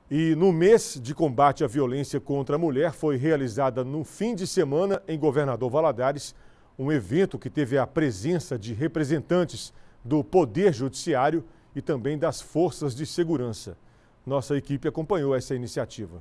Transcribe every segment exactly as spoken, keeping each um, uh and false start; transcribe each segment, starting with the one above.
E no mês de combate à violência contra a mulher foi realizada no fim de semana em Governador Valadares um evento que teve a presença de representantes do Poder Judiciário e também das forças de segurança. Nossa equipe acompanhou essa iniciativa.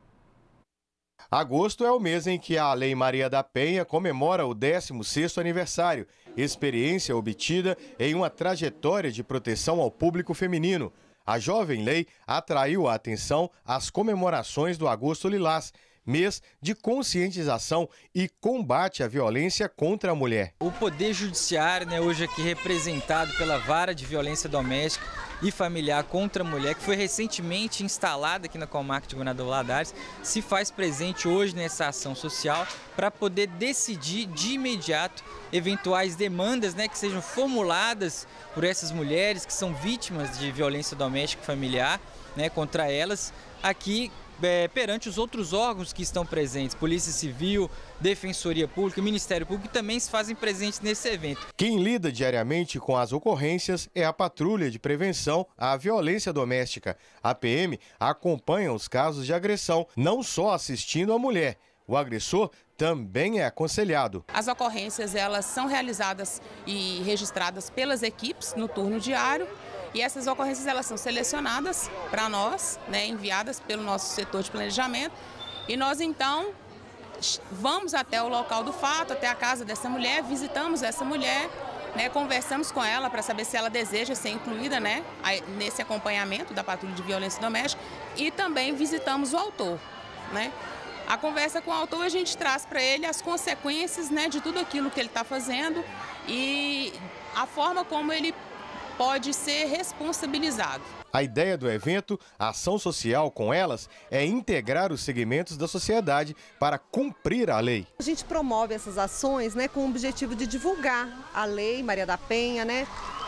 Agosto é o mês em que a Lei Maria da Penha comemora o décimo sexto aniversário, experiência obtida em uma trajetória de proteção ao público feminino. A jovem lei atraiu a atenção às comemorações do Agosto Lilás, mês de conscientização e combate à violência contra a mulher. O Poder Judiciário, né, hoje aqui representado pela Vara de Violência Doméstica e Familiar contra a Mulher, que foi recentemente instalada aqui na comarca de Governador Valadares, se faz presente hoje nessa ação social para poder decidir de imediato eventuais demandas, né, que sejam formuladas por essas mulheres que são vítimas de violência doméstica e familiar, né, contra elas, aqui É, perante os outros órgãos que estão presentes, Polícia Civil, Defensoria Pública, Ministério Público, que também se fazem presentes nesse evento. Quem lida diariamente com as ocorrências é a Patrulha de Prevenção à Violência Doméstica. A P M acompanha os casos de agressão, não só assistindo a mulher. O agressor também é aconselhado. As ocorrências elas são realizadas e registradas pelas equipes no turno diário. E essas ocorrências elas são selecionadas para nós, né, enviadas pelo nosso setor de planejamento. E nós então vamos até o local do fato, até a casa dessa mulher, visitamos essa mulher, né, conversamos com ela para saber se ela deseja ser incluída, né, nesse acompanhamento da Patrulha de Violência Doméstica, e também visitamos o autor, né. A conversa com o autor a gente traz para ele as consequências, né, de tudo aquilo que ele está fazendo e a forma como ele pode ser responsabilizado. A ideia do evento, a ação social com elas, é integrar os segmentos da sociedade para cumprir a lei. A gente promove essas ações, né, com o objetivo de divulgar a Lei Maria da Penha, né,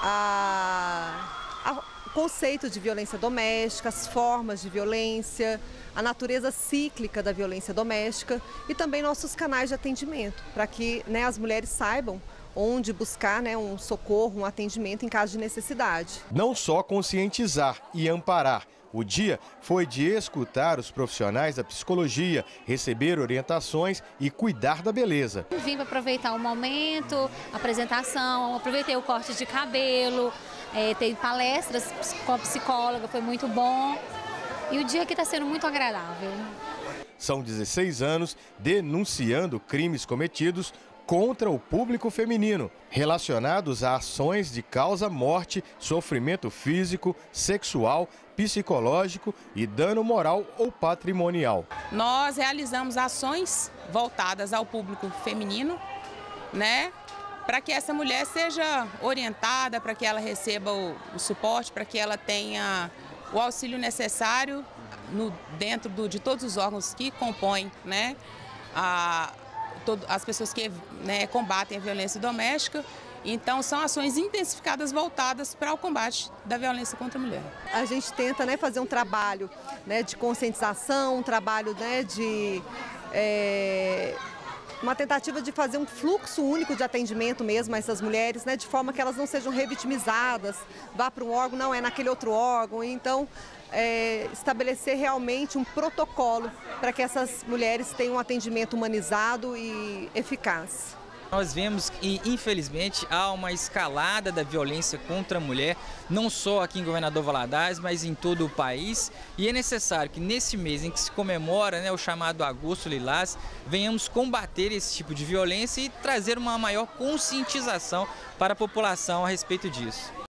a, a, o conceito de violência doméstica, as formas de violência, a natureza cíclica da violência doméstica e também nossos canais de atendimento, para que, né, as mulheres saibam onde buscar, né, um socorro, um atendimento em caso de necessidade. Não só conscientizar e amparar. O dia foi de escutar os profissionais da psicologia, receber orientações e cuidar da beleza. Vim para aproveitar o momento, apresentação, aproveitei o corte de cabelo, é, tem palestras com a psicóloga, foi muito bom. E o dia aqui está sendo muito agradável. São dezesseis anos denunciando crimes cometidos contra o público feminino, relacionados a ações de causa morte, sofrimento físico, sexual, psicológico e dano moral ou patrimonial. Nós realizamos ações voltadas ao público feminino, né, para que essa mulher seja orientada, para que ela receba o, o suporte, para que ela tenha o auxílio necessário no, dentro do, de todos os órgãos que compõem, né, a as pessoas que, né, combatem a violência doméstica. Então, são ações intensificadas voltadas para o combate da violência contra a mulher. A gente tenta, né, fazer um trabalho, né, de conscientização, um trabalho, né, de... É, uma tentativa de fazer um fluxo único de atendimento mesmo a essas mulheres, né, de forma que elas não sejam revitimizadas, vá para um órgão, não é naquele outro órgão. Então, é, estabelecer realmente um protocolo para que essas mulheres tenham um atendimento humanizado e eficaz. Nós vemos que, infelizmente, há uma escalada da violência contra a mulher, não só aqui em Governador Valadares, mas em todo o país. E é necessário que nesse mês em que se comemora, né, o chamado Agosto Lilás, venhamos combater esse tipo de violência e trazer uma maior conscientização para a população a respeito disso.